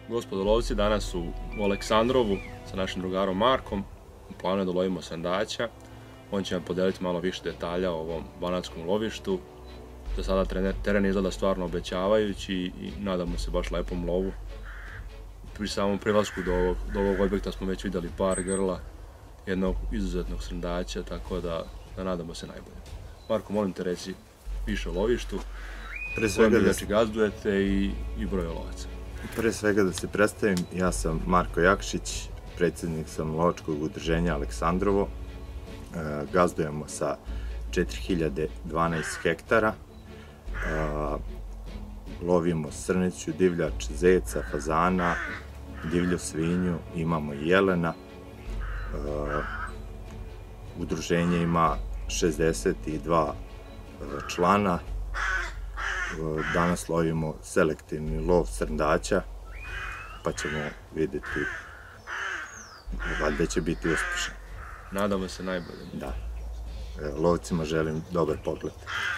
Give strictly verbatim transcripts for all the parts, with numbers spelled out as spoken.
Gospodo lovci, danas u Aleksandrovu sa našim drugarom Markom. U planu je da lovimo sandaća. On će vam podeliti malo više detalja o ovom banatskom lovištu. Za sada teren izgleda stvarno obećavajući i nadamo se baš lepom lovu. Pri samom prilasku do ovog, do ovog objekta smo već vidjeli par grla, jednog izuzetnog srndaća, tako da, da nadamo se najbolje. Marko, molim te reci više o lovištu, kojom divljači gazdujete i, i broj lovaca. Pre svega da se predstavim, ja sam Marko Jakšić, predsjednik sam lovačkog udruženja Aleksandrovo. E, gazdujemo sa četiri hiljade dvanaest hektara. E, lovimo srneću, divljač, zeca, fazana, divlju svinju, imamo i jelena. E, udruženje ima šezdeset dva člana. Danas lovimo selektivni lov srndaća, pa ćemo vidjeti, valjda će biti uspješan. Nadamo se najbolje. Da. Lovcima želim dobar pogled.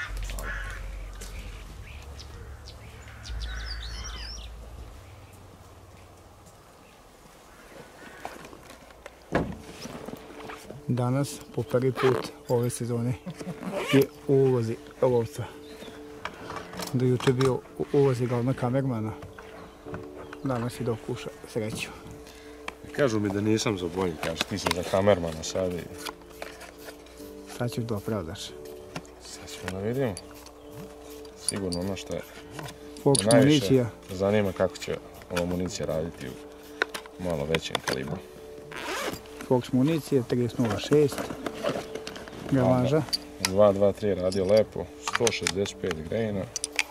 Danas, po prvi put ove sezone, je u ulozi lovca. Do juče bio u ulozi glavnog kamermana. Danas je dokuša sreću. Kažu mi da nisam za bolji, kaže ti si za kamermana sad i... Sad ćeš da opravdaš. Sad ćemo da vidimo. Sigurno ono što je Fox municija. Zanima kako će ova municija raditi u malo većem kalibru. Fox municije, trideset nula šest. Gravanža. dva dva tri radio lepo, sto šezdeset pet grejna.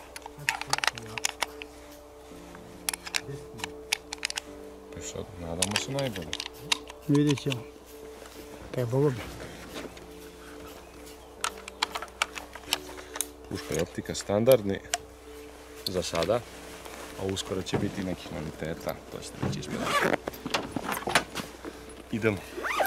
I sad, nadamo se najbolje. Vidjet ćemo. Trebalo bi. Puška i optika standardni za sada, a uskoro će biti nekih noviteta, to ćete već ispredati. Idemo.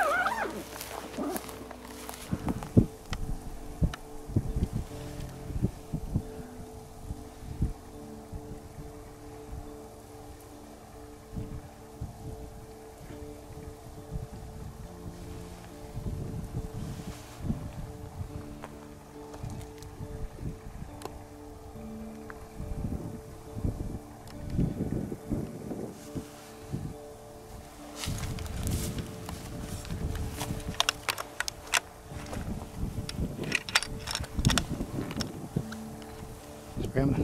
Spreman.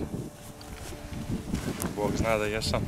Bog zna da jesam.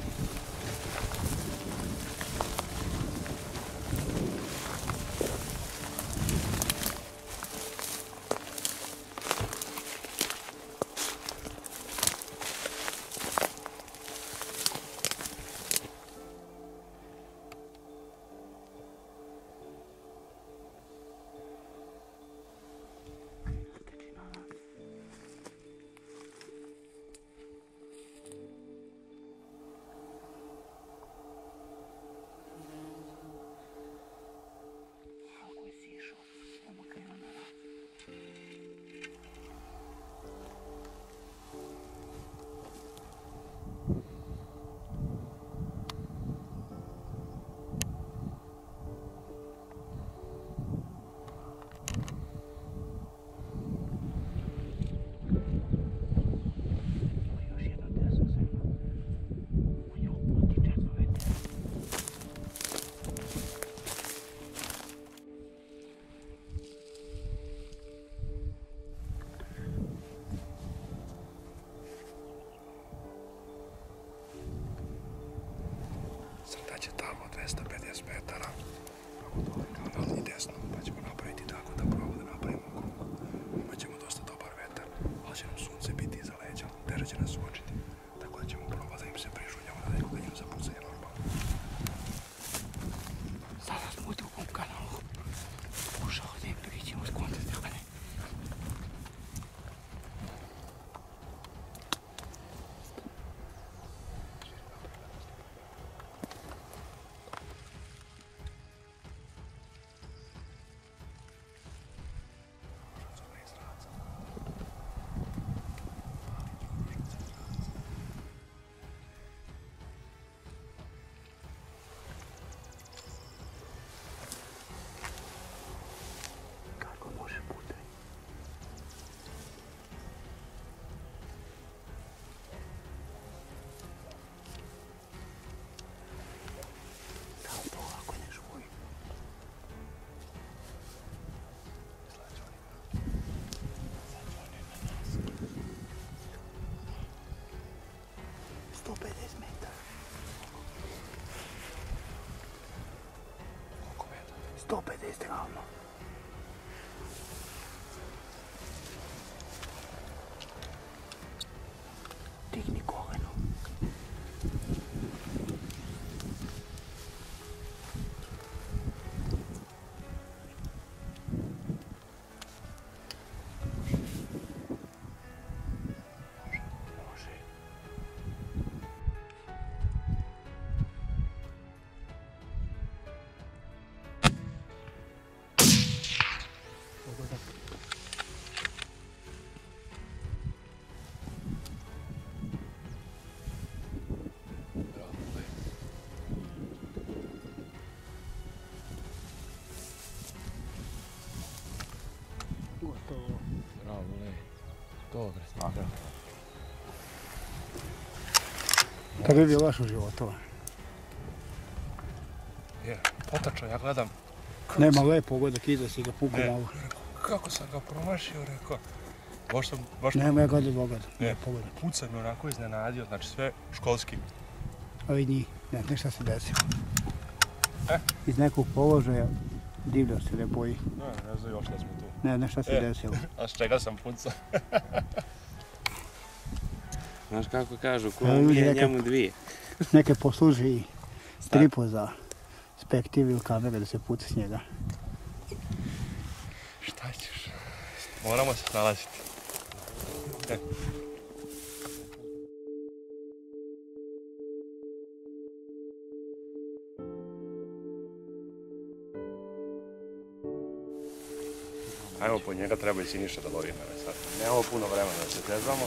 Srndač je tamo dvesta pedeset metara, ako dole kanal i desno, pa ćemo napraviti tako da pravo da napravimo krug. Imaćemo dosta dobar vetar, ali će nam sunce biti iza leđa, teže će nas suočiti, tako da ćemo probati da im se prižuljamo da nekoga njim zapucanje normalno. Sada smo u drugom kanalu. Ušao da im priđemo s konta strane. sto pedeset grama. Digni koleno. Gotovo. Bravo, lej. Dobre, snaga. Kad bi bio vaš u životu? Je, potačao, ja gledam. Nema lepo godak iza si ga puku Ne. malo. Kako sam ga promašio, rekao. Baš sam, baš Nema ja gledam dvogledam. Ne. Pogledam. puca me onako iznenadio, znači sve školski. A vidi njih, ne znaš šta se desilo. E? Iz nekog položaja divlja se ne boji. Ne, ne znaju još da smo tu. Ne znaš šta se E. desilo. A s čega sam pucao? Znaš kako kažu, ko Evo ljudi, umije neka- njemu dvije. Neke posluži stripo za spektiv ili kamere da se puca s njega. Šta ćeš? Moramo se snalaziti. E. Ajmo po njega, treba i Siniša da lovi mene sad. Nemamo puno vremena da se tezamo.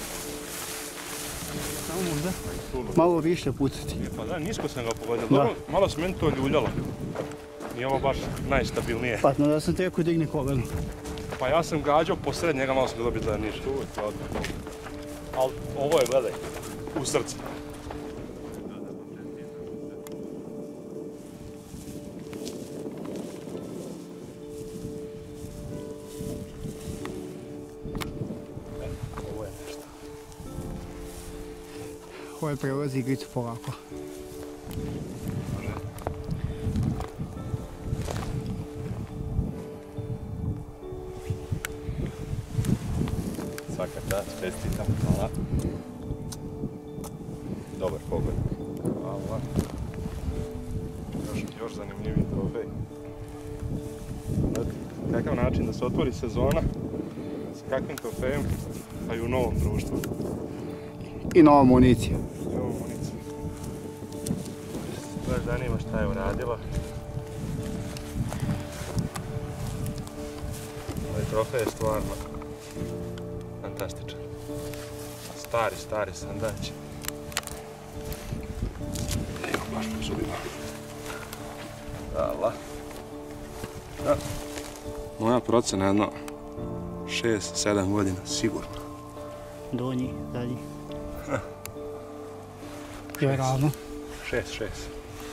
Samo možda malo više pucati. E, pa da, nisko sam ga pogodio. Da. Dobro, malo se meni to ljuljalo. Nije ovo baš najstabilnije. Pa no da sam te rekao digni koleno. Pa ja sam gađao posred njega, malo sam ga dobio da je niže. Ali ovo je, gledaj, u srce. E, ovo je nešto. Ovaj prelazi igricu polako. Svaka čast, čestitam, hvala. Dobar pogled. Hvala. Još, još zanimljiviji trofej. Kakav način da se otvori sezona s kakvim trofejem, a i u novom društvu. I nova municija. Evo municija. Baš zanima šta je uradila. Ovaj trofej je stvarno fantastičan. Stari, stari sandać. Evo, baš po zubima. Hvala. Da. Moja procena je jedno šest sedam godina, sigurno. Donji, zadnji. Je ravno. šest šest.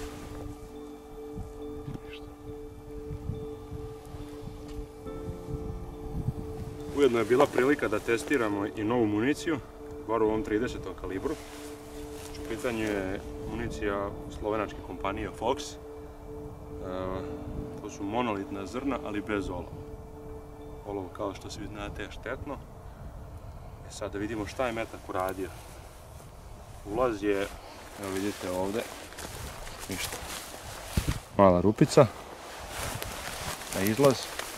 Ujedno je bila prilika da testiramo i novu municiju, bar u ovom tridesetom kalibru. U pitanju je municija slovenačke kompanije Fox. E, to su monolitna zrna, ali bez olova. Olovo, kao što svi znate, je štetno. E sad da vidimo šta je metak uradio. Ulaz je, evo vidite ovdje, ništa. Mala rupica. Na izlaz.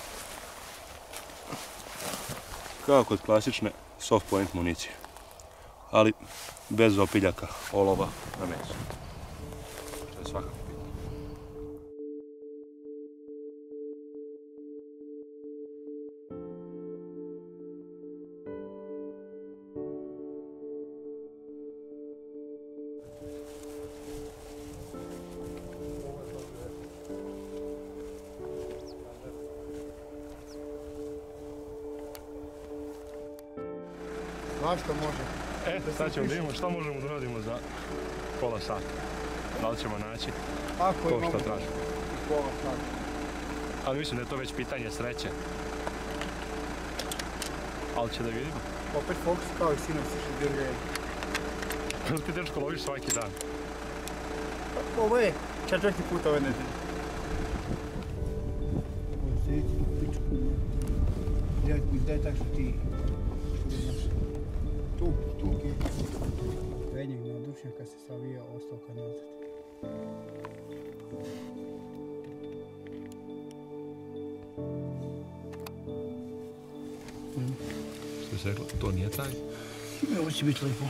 Kao kod klasične soft point municije. Ali bez opiljaka olova na mesu. Što je svakako bitno. Svašta može. E, sad ćemo da vidimo šta možemo da radimo za pola sata. Da li ćemo naći Ako to imamo što tražimo. pola sata. Ali mislim da je to već pitanje sreće. Ali će da vidimo. Opet Fox kao i sinoć se šediruje. Kako ti dečko loviš svaki dan? Ovo je četvrti put ove nedelje. desetak su ti. Tu, tu kipa. Prednjeg nadučnjaka se savija ostavka nazad. Što si rekla? To nije taj? Ovo će biti lijepo.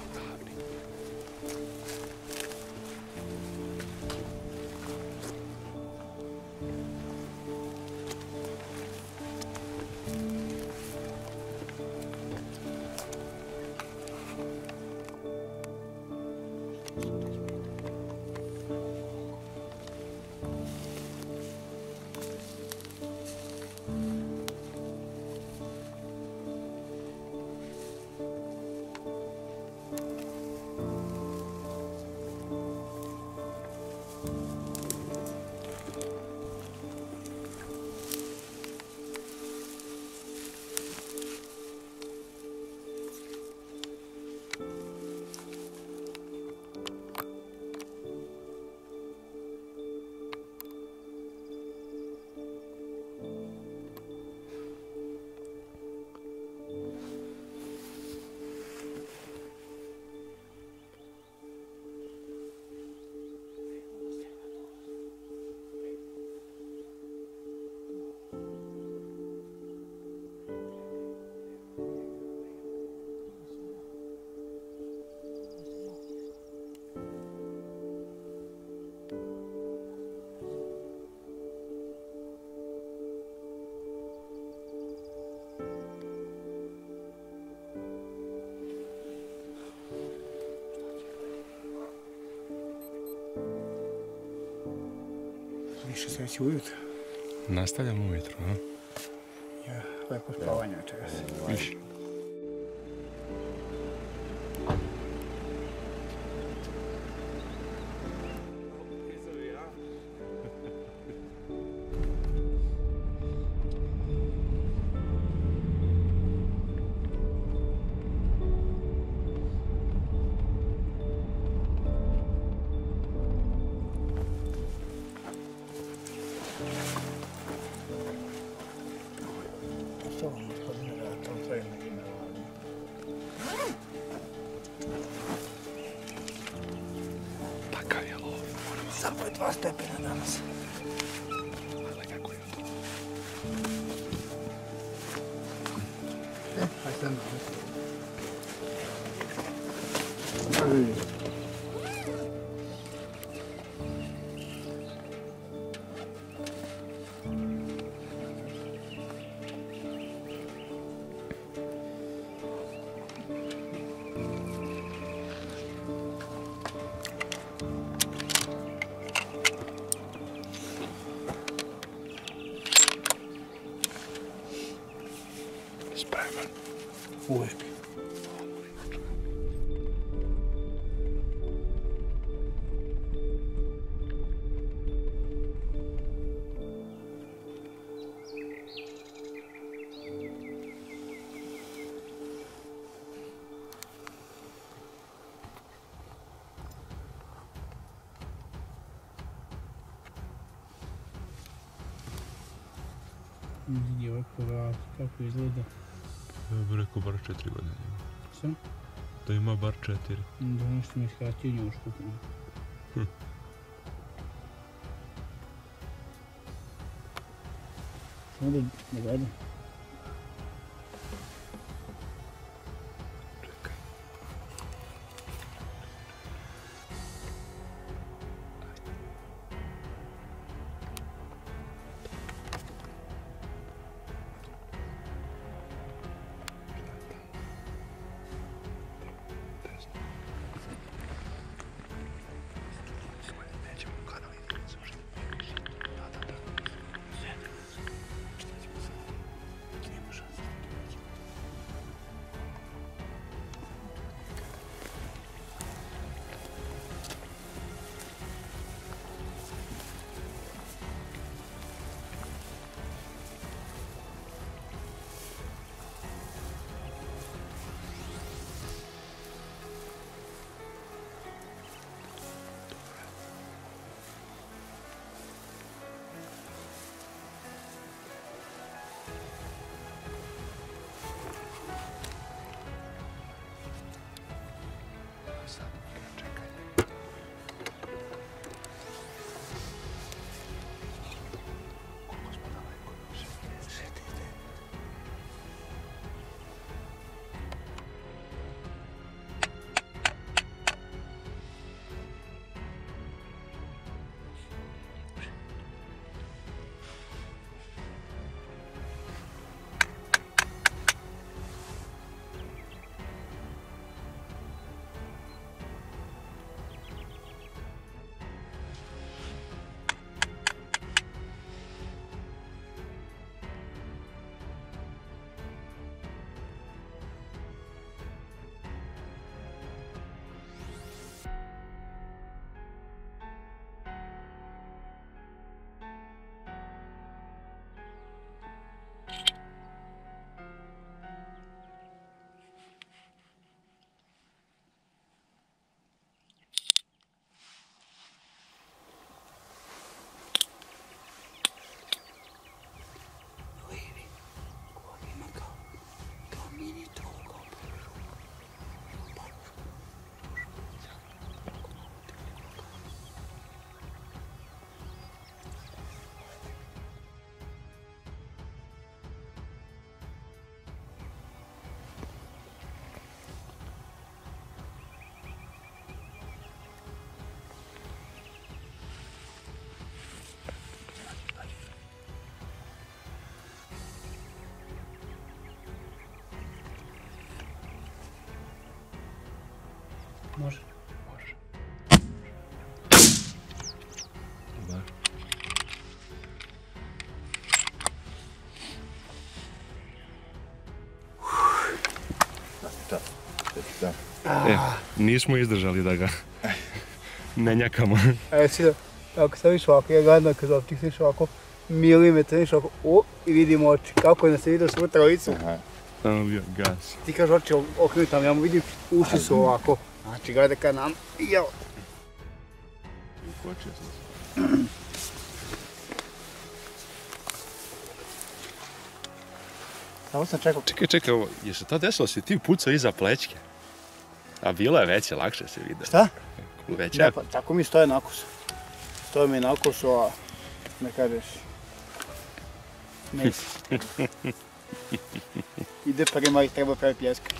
Više se već ujutro. Nastavljamo ujutro, a? Ja, lepo spavanje večeras. Više. Takav je lov. Samo je dva stepena danas. Gledaj kako je to. E, aj sam da. Spreman. Uvijek. Vidi ovaj povrati, kako izgleda. Ja bih rekao bar četiri godine. Sam? Da ima bar četiri. Da nešto mi skratio njušku. Hm. Samo da ne gledam. Čekaj. Može. Može. Dobar. Čas. Da. E, nismo izdržali da ga ne njakamo. Evo si da, ako sam išao ovako, ja gadno kad optik išao ovako, milimetar išao ovako, o, i vidim oči, kako je nas se vidio svu trojicu. Aha. Samo bio gas. Ti kažeš oči okrenuti tamo, ja mu vidim, uši su ovako. Znači, gleda ka nam, jel. Ukočio sam se. Samo sam čekao. Čekaj, čekaj, ovo, je se to desilo si ti pucao iza plećke? A bilo je veće, lakše se vide. Šta? Veća? Ne, pa tako mi stoje na kosu. Stoje mi na kosu, a ne kažeš. Ne. Ide prema i treba pravi pljeska.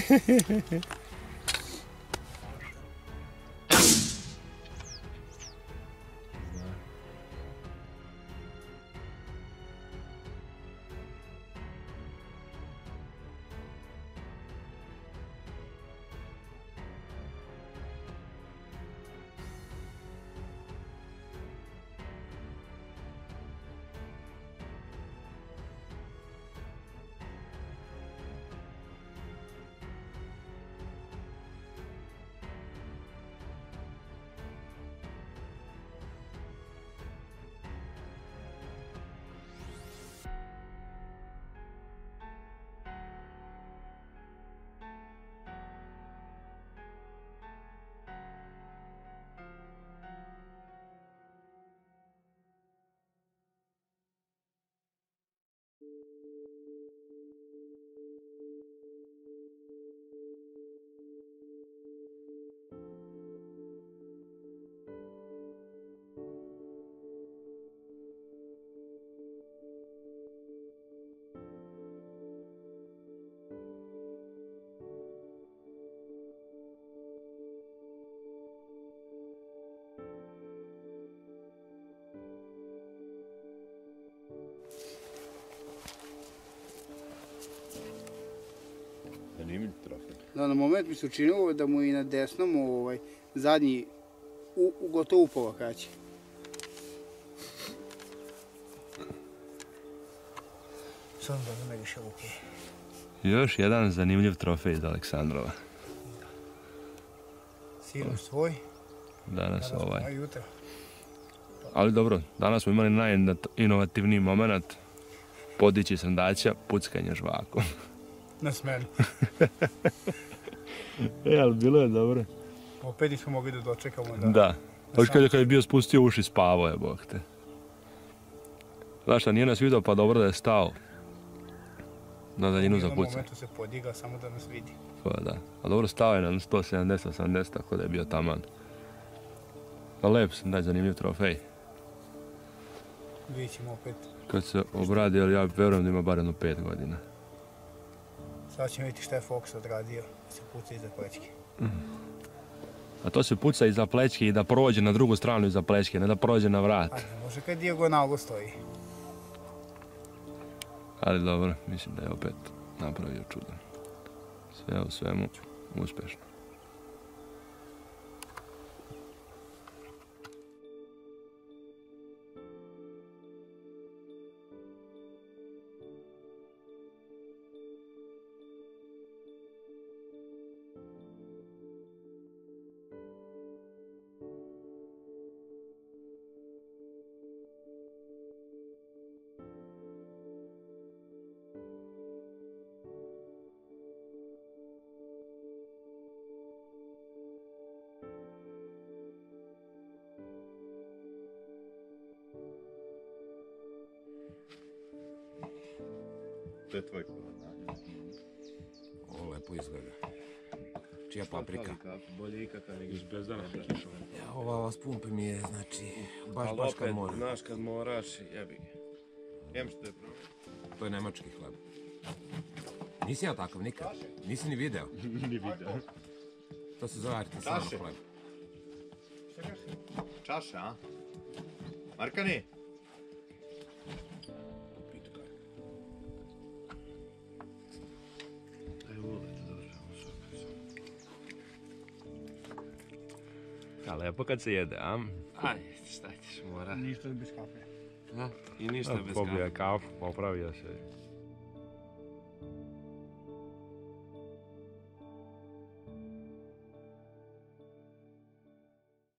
Zanimljiv trofej. Da, na moment mi se učinilo da mu i na desnom ovaj, zadnji u, u gotovo upola kraće. Samo da ne više luke. Još jedan zanimljiv trofej iz Aleksandrova. Sinoć svoj, Danas ovaj. a jutra. Ali dobro, danas smo imali najinovativniji moment. Podići srndaća, puckanje žvakom. Na smenu. E, ali bilo je dobro. Opet nismo mogli da dočekamo da... Da. Još kad je, kad je bio spustio uši, spavao je, bog te. Znaš šta, nije nas vidio, pa dobro da je stao. Na daljinu za U jednom pucanje. momentu se podigao samo da nas vidi. Pa da. A dobro, stao je na sto sedamdeset osamdeset, tako da je bio taman. A lep sam, daj zanimljiv trofej. Vidjet ćemo opet. Kad se obradi, ali ja verujem da ima bar jedno pet godina. Sad ćemo vidjeti šta je Fox odradio. Da se puca iza plećke. A to se puca iza plećke i da prođe na drugu stranu iza plećke, ne da prođe na vrat. A ne može kad dijagonalno stoji. Ali dobro, mislim da je opet napravio čudo. Sve u svemu uspješno. To je tvoj kolor, Ovo lepo izgleda. Čija paprika? bolje ikakav nego Iz Bezdana kišom. Ja, ova vas pumpe mi je, znači, baš, baš kad moram. znaš kad moraš, jebi ga. Jem što je problem. To je nemački hleb. Nisi ja takav nikad. Nisi ni video. Ni video. To se zove artisanal Kaše. hleb. Čaša, a? Markani? A lepo kad se jede, a? Aj, šta ćeš, mora. Ništa bez kafe. Da, i ništa bez Popio je kafe. kafu, popravio se.